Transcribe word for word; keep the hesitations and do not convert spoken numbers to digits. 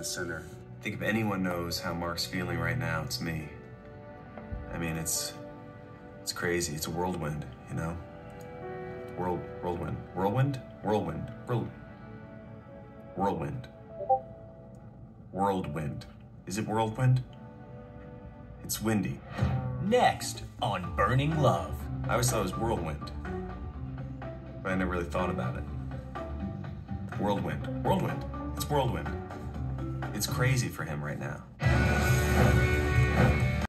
center. I think if anyone knows how Mark's feeling right now, it's me. I mean, it's it's crazy. It's a whirlwind, you know? Whirl, whirlwind. Whirlwind? Whirlwind. Whirl, whirlwind. Whirlwind. Is it whirlwind? It's windy. Next on Burning Love. I always thought it was whirlwind, but I never really thought about it. Whirlwind. Whirlwind. It's whirlwind. It's crazy for him right now.